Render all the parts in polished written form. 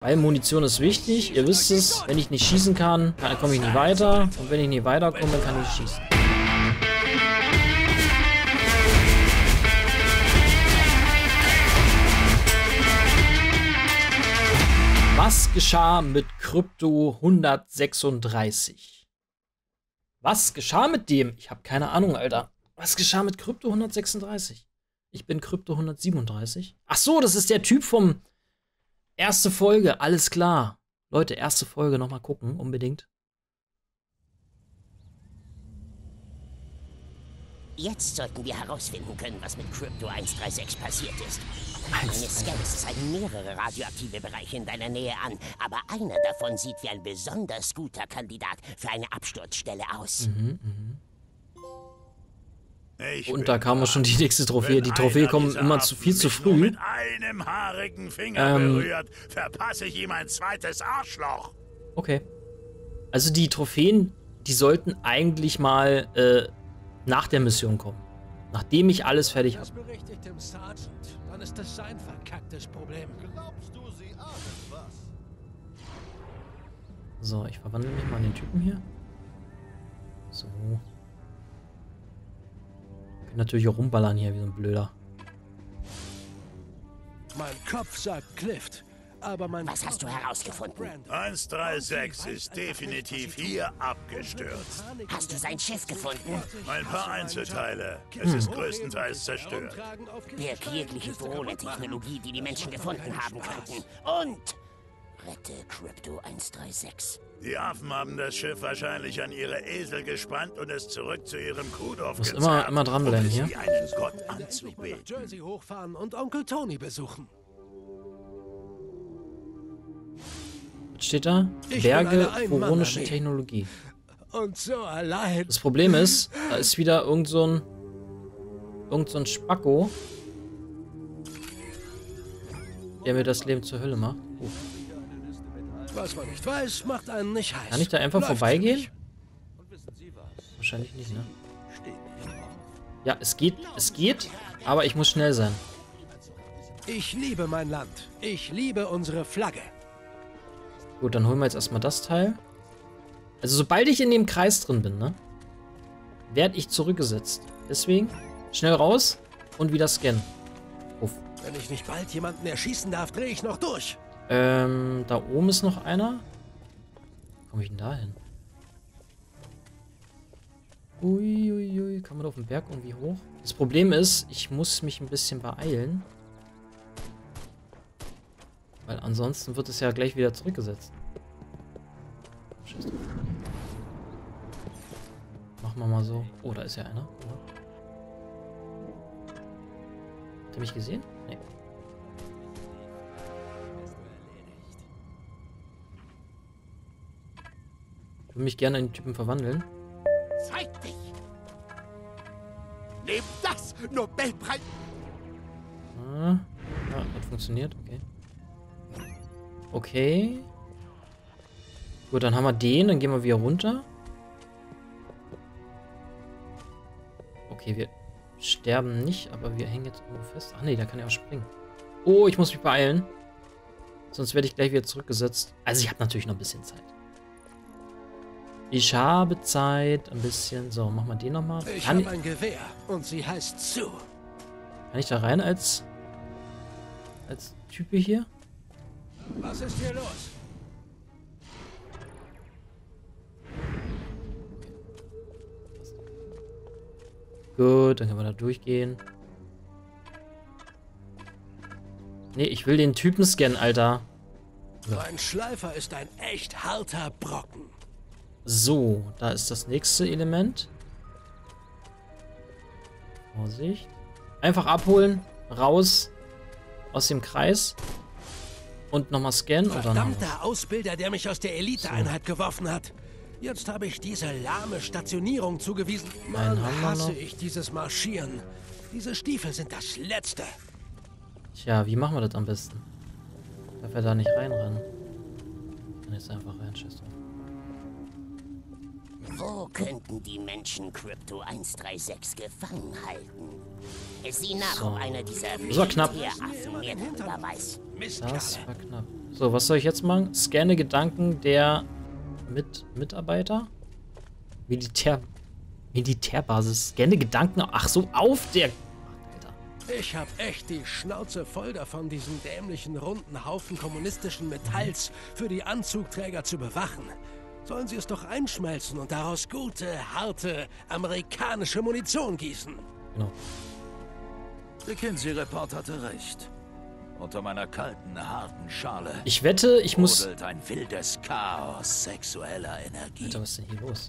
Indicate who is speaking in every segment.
Speaker 1: Weil Munition ist wichtig. Ihr wisst es, wenn ich nicht schießen kann, dann komme ich nicht weiter. Und wenn ich nicht weiterkomme, kann ich schießen. Was geschah mit Krypto 136? Was geschah mit dem? Ich habe keine Ahnung, Alter. Was geschah mit Krypto 136? Ich bin Krypto 137. Ach so, das ist der Typ vom erste Folge. Alles klar. Leute, erste Folge nochmal gucken, unbedingt.
Speaker 2: Jetzt sollten wir herausfinden können, was mit Krypto 136 passiert ist. Meine Scans zeigen mehrere radioaktive Bereiche in deiner Nähe an, aber einer davon sieht wie ein besonders guter Kandidat für eine Absturzstelle aus.
Speaker 1: Und da kam auch schon die nächste Trophäe. Die Trophäe kommen immer viel zu früh.
Speaker 3: Mit einem haarigen Finger berührt, verpasse ich ihm ein zweites Arschloch.
Speaker 1: Okay. Also die Trophäen, die sollten eigentlich mal nach der Mission kommen. Nachdem ich alles fertig habe.
Speaker 4: Das berichtigt dem Sergeant. Dann ist das sein verkacktes Problem. Glaubst du, sie ahnen was?
Speaker 1: So, ich verwandle mich mal in den Typen hier. So. Ich kann natürlich auch rumballern hier wie so ein Blöder.
Speaker 4: Mein Kopf sagt Clift, aber mein...
Speaker 2: Was hast du herausgefunden?
Speaker 3: 136 ist definitiv hier abgestürzt.
Speaker 2: Hast du sein Schiff gefunden?
Speaker 3: Ein paar Einzelteile. Es ist größtenteils zerstört.
Speaker 2: Birg jegliche Drohne-Technologie, die die Menschen gefunden haben könnten. Und rette Krypto 136.
Speaker 3: Die Affen haben das Schiff wahrscheinlich an ihre Esel gespannt und es zurück zu ihrem Kuhdorf
Speaker 1: muss immer dranbleiben hier.
Speaker 3: wie einen Gott
Speaker 4: Nach
Speaker 3: anzubeten.
Speaker 4: Jersey hochfahren und Onkel Tony besuchen.
Speaker 1: Was steht da? Berge phoronische Technologie.
Speaker 4: Und so allein.
Speaker 1: Das Problem ist, da ist wieder irgend so ein Spacko, der mir das Leben zur Hölle macht.
Speaker 4: Was man nicht weiß, macht einen nicht heiß.
Speaker 1: Kann ich da einfach
Speaker 4: Läuft
Speaker 1: vorbeigehen?
Speaker 4: für mich.
Speaker 1: Wahrscheinlich nicht, ne? Ja, es geht, aber ich muss schnell sein.
Speaker 4: Ich liebe mein Land. Ich liebe unsere Flagge.
Speaker 1: Gut, dann holen wir jetzt erstmal das Teil. Also sobald ich in dem Kreis drin bin, ne, werde ich zurückgesetzt. Deswegen schnell raus und wieder scannen. Uff.
Speaker 4: Wenn ich nicht bald jemanden erschießen darf, drehe ich noch durch.
Speaker 1: Da oben ist noch einer. Wie komme ich denn da hin? Uiuiui, kann man da auf den Berg irgendwie hoch? Das Problem ist, ich muss mich ein bisschen beeilen. Weil ansonsten wird es ja gleich wieder zurückgesetzt. Scheiße. Machen wir mal so. Oh, da ist ja einer. Hat er mich gesehen? Nee. Ich würde mich gerne in den Typen verwandeln.
Speaker 2: Zeig dich! Nimm das! Nobelpreis!
Speaker 1: Ah, ja, hat funktioniert. Okay. Okay. Gut, dann haben wir den. Dann gehen wir wieder runter. Okay, wir sterben nicht, aber wir hängen jetzt irgendwo fest. Ach nee, da kann ich auch springen. Oh, ich muss mich beeilen. Sonst werde ich gleich wieder zurückgesetzt. Also ich habe natürlich noch ein bisschen Zeit. Ich habe Zeit, ein bisschen. So, machen wir den nochmal.
Speaker 4: Ich habe ein Gewehr und sie heißt Sue.
Speaker 1: Kann ich da rein als Type hier?
Speaker 4: Was ist hier los?
Speaker 1: Gut, dann können wir da durchgehen. Nee, ich will den Typen scannen, Alter.
Speaker 4: So ein Schleifer ist ein echt harter Brocken.
Speaker 1: So, da ist das nächste Element. Vorsicht. Einfach abholen, raus aus dem Kreis und nochmal scannen und dann.
Speaker 4: Verdammter Ausbilder, der mich aus der Eliteeinheit geworfen hat. Jetzt habe ich diese lahme Stationierung zugewiesen. Mann, hasse ich dieses Marschieren. Diese Stiefel sind das Letzte.
Speaker 1: Tja, wie machen wir das am besten? Darf er da nicht reinrennen? Kann jetzt einfach rein, scheiß drauf.
Speaker 2: Wo könnten die Menschen Krypto 136 gefangen halten? Es sieht nach, ob einer dieser
Speaker 1: war knapp.
Speaker 2: Militäraffen mehr darüber weiß.
Speaker 1: Das war knapp. So, was soll ich jetzt machen? Scanne Gedanken der Mitarbeiter? Militärbasis. Scanne Gedanken. Ach so, auf der... Alter.
Speaker 4: Ich hab echt die Schnauze voll davon, diesen dämlichen runden Haufen kommunistischen Metalls für die Anzugträger zu bewachen. Sollen sie es doch einschmelzen und daraus gute, harte, amerikanische Munition gießen.
Speaker 1: Genau.
Speaker 5: Der Kinsey-Report hatte recht. Unter meiner kalten, harten Schale
Speaker 1: Ich wette, ich muss...
Speaker 5: brodelt ein wildes Chaos sexueller Energie.
Speaker 1: Alter, was ist denn hier los?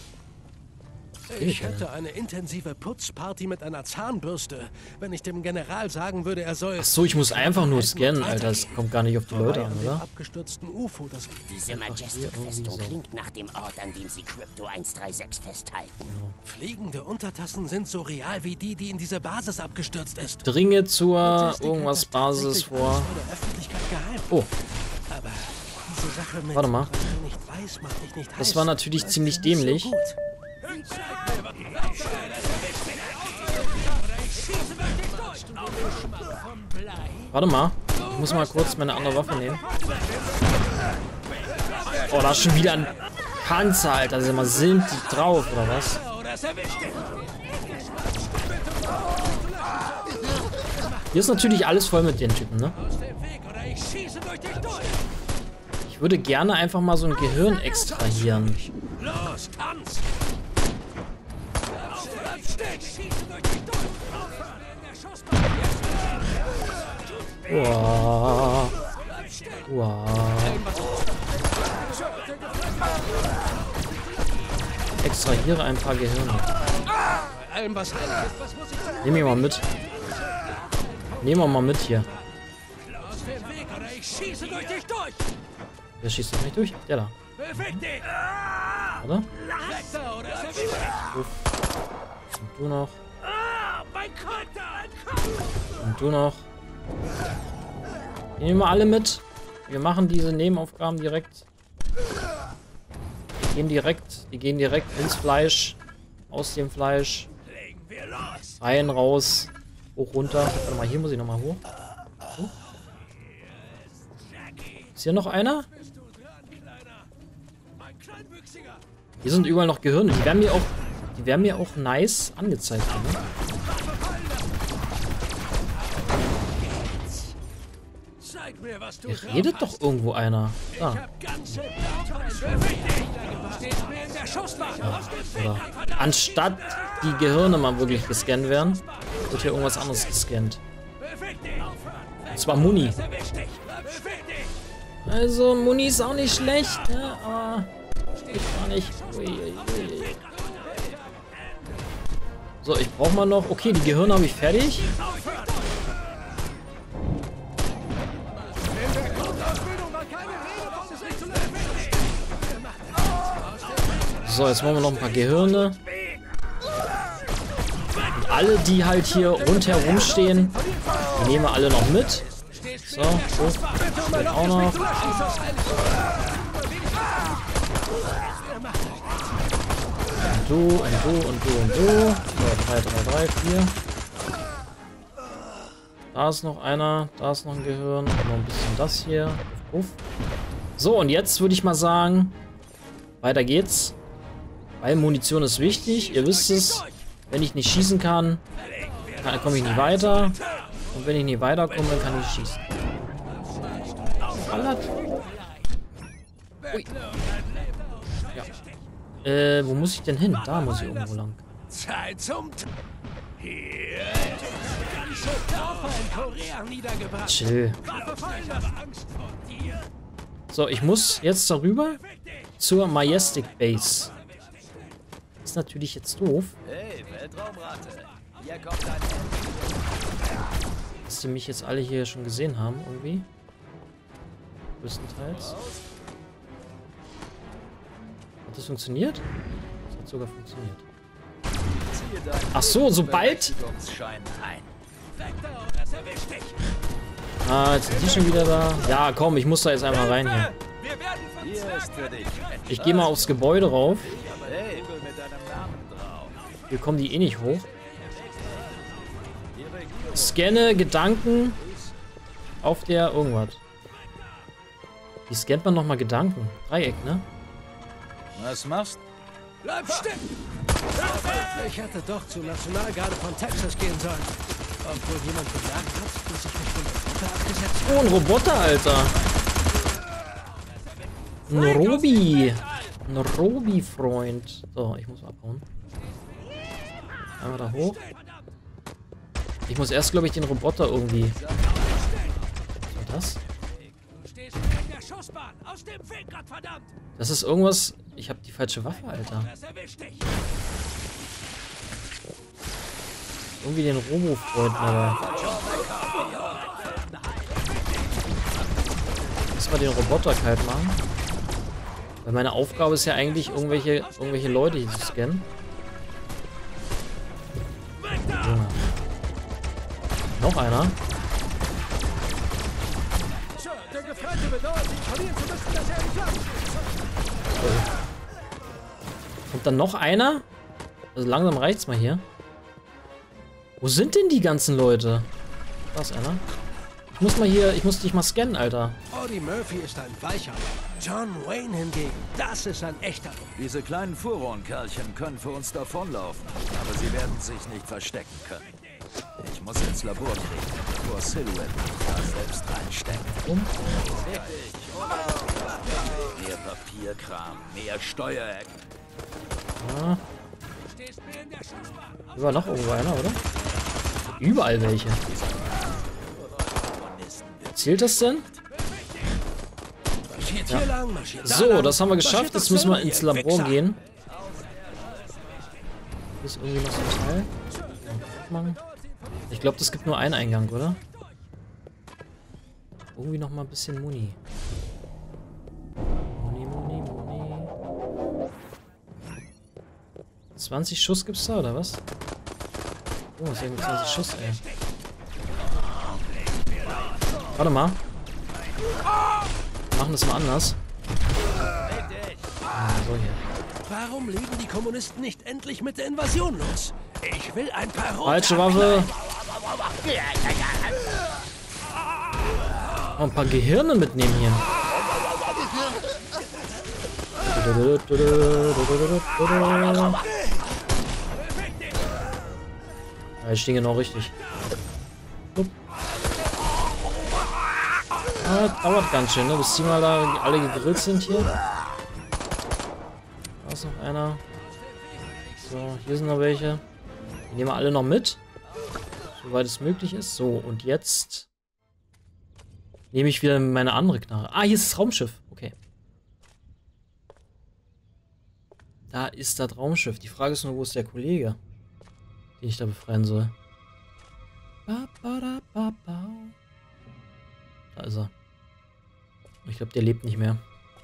Speaker 4: Ich hätte eine intensive Putzparty mit einer Zahnbürste, wenn ich dem General sagen würde, er soll...
Speaker 1: Ach so, ich muss einfach nur scannen, Alter. Das kommt gar nicht auf die Leute an,
Speaker 4: Dem
Speaker 1: oder?
Speaker 4: abgestürzten UFO, das...
Speaker 2: Diese Majestic-Festung klingt nach dem Ort, an dem sie Crypto 136 festhalten.
Speaker 4: Fliegende Untertassen sind so real wie die, die in diese Basis abgestürzt ist.
Speaker 1: Dringe zur
Speaker 4: Majestic
Speaker 1: irgendwas
Speaker 4: hält das
Speaker 1: Basis
Speaker 4: tatsächlich
Speaker 1: vor.
Speaker 4: alles vor der Öffentlichkeit geheim.
Speaker 1: Oh,
Speaker 4: Aber diese Sache mit...
Speaker 1: Warte mal.
Speaker 4: was du nicht weißt, macht dich nicht
Speaker 1: das
Speaker 4: heiß.
Speaker 1: war natürlich
Speaker 4: Weißt
Speaker 1: ziemlich
Speaker 4: du nicht so
Speaker 1: dämlich.
Speaker 4: gut.
Speaker 1: Warte mal. Ich muss mal kurz meine andere Waffe nehmen. Oh, da ist schon wieder ein Panzer, Alter. Sind die drauf, oder was? Hier ist natürlich alles voll mit den Typen, ne? Ich würde gerne einfach mal so ein Gehirn extrahieren.
Speaker 4: Los, tanz!
Speaker 1: Wow. Wow. Extrahiere ein paar Gehirne. Nehmen wir mal mit. Nehmen wir mal mit hier. Wer schießt das nicht durch? Der da. Oder? Uff. Und du noch. Und du noch. Die nehmen wir alle mit. Wir machen diese Nebenaufgaben direkt. Die gehen direkt ins Fleisch. Aus dem Fleisch. Rein, raus. Hoch, runter. Warte mal, hier muss ich nochmal hoch. So. Ist hier noch einer? Hier sind überall noch Gehirne. Die werden mir auch nice angezeigt. Ne? Hier redet doch irgendwo einer. Da. Oder anstatt die Gehirne mal wirklich gescannt werden, wird hier irgendwas anderes gescannt. Und zwar Muni. Also Muni ist auch nicht schlecht, ne? Aber ich gar nicht. Ui. So, ich brauche mal noch. Okay, die Gehirne habe ich fertig. So, jetzt machen wir noch ein paar Gehirne. Und alle, die halt hier rundherum stehen, die nehmen wir alle noch mit. So, auch noch. Und du, und du, und du, und du. So, 3, 4. Da ist noch einer, da ist noch ein Gehirn. Und noch ein bisschen das hier. Uff. So, und jetzt würde ich mal sagen, weiter geht's. Weil Munition ist wichtig, ihr wisst es. Wenn ich nicht schießen kann, dann komme ich nicht weiter. Und wenn ich nicht weiterkomme, dann kann ich schießen. Ballert. Ui. Ja. Wo muss ich denn hin? Da muss ich irgendwo lang.
Speaker 4: Zeit zum... Hier. Ganze Dörfer in Korea niedergebrannt.
Speaker 1: Chill. So, ich muss jetzt darüber zur Majestic Base. Ist natürlich jetzt doof.
Speaker 5: Hey, Weltraumrate. Hier kommt dein
Speaker 1: Dass die mich jetzt alle hier schon gesehen haben, irgendwie. Größtenteils. Hat das funktioniert? Das hat sogar funktioniert. Ach so, sobald... Ah, jetzt sind die schon wieder da. Ja, komm, ich muss da jetzt einmal rein hier. Ich gehe mal aufs Gebäude rauf. Hier kommen die eh nicht hoch. Scanne Gedanken auf der irgendwas. Wie scannt man nochmal Gedanken? Dreieck, ne?
Speaker 5: Was machst?
Speaker 4: Bleib stecken! Ich hätte doch zur Nationalgarde von Texas gehen sollen. Obwohl jemand gesagt hat, dass ich mich von der Gruppe abgesetzt habe.
Speaker 1: Oh, ein Roboter, Alter. Ein Robi. Ein Robi-Freund. So, ich muss abhauen. Einmal da hoch. Ich muss erst, glaube ich, den Roboter irgendwie... Was war das?
Speaker 4: Du stehst in der Schussbahn! Aus dem Weg, Gottverdammt!
Speaker 1: Das ist irgendwas... Ich habe die falsche Waffe, Alter.
Speaker 4: Das erwischt dich!
Speaker 1: Irgendwie den Robo-Freund, aber... Lass mal den Roboter kalt machen. Weil meine Aufgabe ist ja eigentlich, irgendwelche Leute hier zu scannen. Ja. Noch einer. Und dann noch einer? Also langsam reicht's mal hier. Wo sind denn die ganzen Leute? Da ist einer. Ich muss dich mal scannen, Alter.
Speaker 4: Audie Murphy ist ein Weicher. John Wayne hingegen, das ist ein echter.
Speaker 5: Diese kleinen Furon-Kerlchen können für uns davonlaufen, aber sie werden sich nicht verstecken können. Ich muss ins Labor kriegen, bevor Silhouette da selbst reinsteckt. Mehr Papierkram, mehr Steuerecken.
Speaker 1: Ja. Hier war noch irgendwo einer, oder? Überall welche. Zählt das denn? Ja. So, das haben wir geschafft. Jetzt müssen wir ins Labor gehen. Hier ist irgendwie noch so ein Teil. Ich glaube, das gibt nur einen Eingang, oder? Irgendwie noch mal ein bisschen Muni. Muni. 20 Schuss gibt's da, oder was? Oh, ist irgendwie 20 Schuss, ey. Warte mal. Wir machen das mal anders. So hier.
Speaker 4: Warum legen die Kommunisten nicht endlich mit der Invasion los? Ich will ein paar rote
Speaker 1: Falsche Waffe. Oh, ein paar Gehirne mitnehmen hier. Ja, ich stehe genau richtig. Ah, dauert ganz schön, ne? Bis die mal da alle gegrillt sind hier. Da ist noch einer. So, hier sind noch welche. Die nehmen wir alle noch mit. Soweit es möglich ist. So, und jetzt nehme ich wieder meine andere Knarre. Ah, hier ist das Raumschiff. Okay. Da ist das Raumschiff. Die Frage ist nur, wo ist der Kollege, den ich da befreien soll. Da ist er. Ich glaube, der lebt nicht mehr.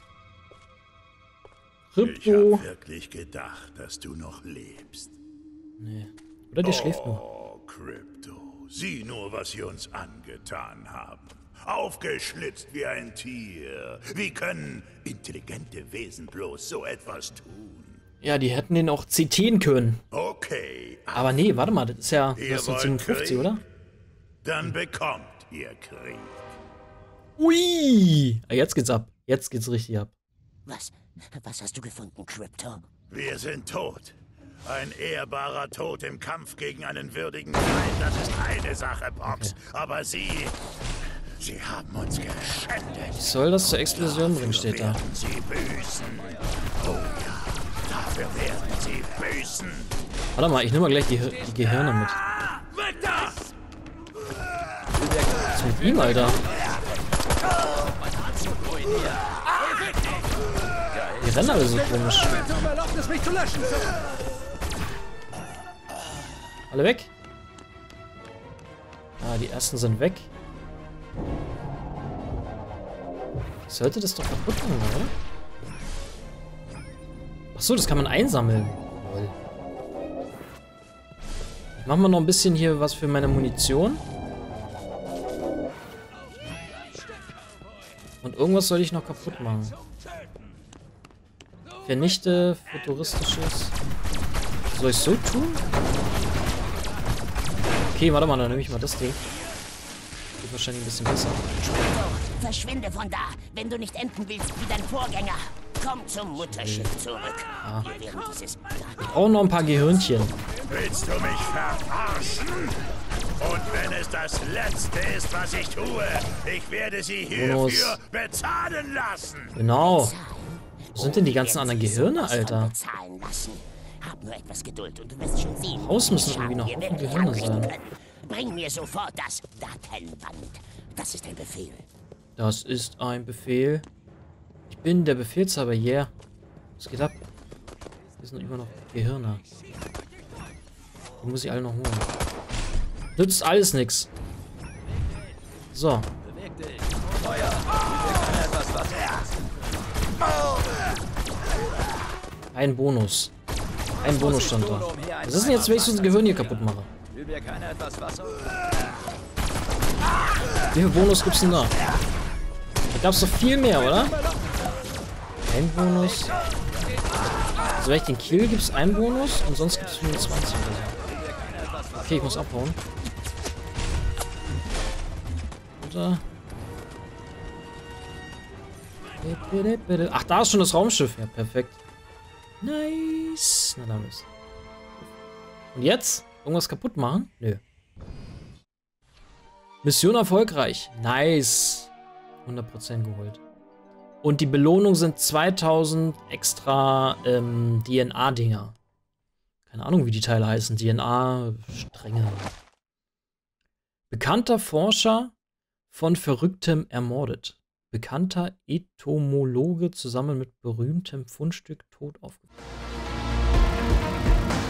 Speaker 3: Ich habe wirklich gedacht, dass du noch lebst.
Speaker 1: Nee. Oder der schläft nur.
Speaker 3: Oh, Krypto. Sieh nur, was sie uns angetan haben. Aufgeschlitzt wie ein Tier. Wie können intelligente Wesen bloß so etwas tun?
Speaker 1: Ja, die hätten den auch zitieren können.
Speaker 3: Okay.
Speaker 1: Aber nee, warte mal, das ist ja
Speaker 3: Ihr
Speaker 1: 1957, oder?
Speaker 3: Dann bekommt ihr Krieg.
Speaker 1: Ui! Ah, jetzt geht's ab. Jetzt geht's richtig ab.
Speaker 2: Was hast du gefunden, Krypto?
Speaker 3: Wir sind tot. Ein ehrbarer Tod im Kampf gegen einen würdigen Feind, das ist eine Sache, Pops. Okay. Aber sie haben uns geschändet.
Speaker 1: Ich soll das zur Explosion bringen, steht da.
Speaker 3: Sie büßen. Oh ja, dafür werden sie büßen.
Speaker 1: Warte mal, ich nehme mal gleich die Gehirne mit.
Speaker 3: Weg da!
Speaker 1: Was ist mit ihm, Alter? Die rennen alle so komisch. Alle weg? Ah, die ersten sind weg. Ich sollte das doch kaputt machen, oder? Achso, das kann man einsammeln. Toll. Ich mach mal noch ein bisschen hier was für meine Munition. Und irgendwas soll ich noch kaputt machen. Vernichte futuristisches. Soll ich so tun? Okay, warte mal, dann nehme ich mal das Ding. Geht wahrscheinlich ein bisschen besser.
Speaker 2: Verschwinde von da, wenn du nicht enden willst wie dein Vorgänger. Komm zum Mutterschiff zurück.
Speaker 1: Ja.
Speaker 2: Wir werden dieses...
Speaker 1: Ich brauche noch ein paar Gehirnchen.
Speaker 3: Willst du mich verarschen? Und wenn es das Letzte ist, was ich tue, ich werde sie hierfür bezahlen lassen.
Speaker 1: Genau. Wo sind denn die ganzen anderen Gehirne, Alter?
Speaker 2: Bezahlen lassen. Hab nur etwas Geduld und du wirst schon sehen.
Speaker 1: Haus müssen
Speaker 2: wie
Speaker 1: irgendwie noch
Speaker 2: scharf wir
Speaker 1: Haufen
Speaker 2: wirklich
Speaker 1: Gehirne
Speaker 2: abrechnen
Speaker 1: sein.
Speaker 2: können. Bring mir sofort das Datenband. Das ist ein Befehl.
Speaker 1: Das ist ein Befehl. Ich bin der Befehlshaber, yeah. Was geht ab? Hier sind immer noch Gehirne. Die muss ich alle noch holen. Nützt alles nix. So. Ein Bonus. Ein Bonus stand da. Was ist denn jetzt, wenn ich so ein Gehirn hier kaputt mache? Wie viel Bonus gibt's denn da? Da gab's doch viel mehr, oder? Ein Bonus. Also wenn ich den kill, gibt's einen Bonus und sonst gibt's 25 oder so. Okay, ich muss abhauen. Oder? Ach, da ist schon das Raumschiff. Ja, perfekt. Nice. Na, da ist. Und jetzt? Irgendwas kaputt machen? Nö. Mission erfolgreich. Nice. 100% geholt. Und die Belohnung sind 2000 extra DNA-Dinger. Keine Ahnung, wie die Teile heißen. DNA-Stränge. Bekannter Forscher von Verrücktem ermordet. Bekannter Entomologe zusammen mit berühmtem Fundstück tot aufgefunden.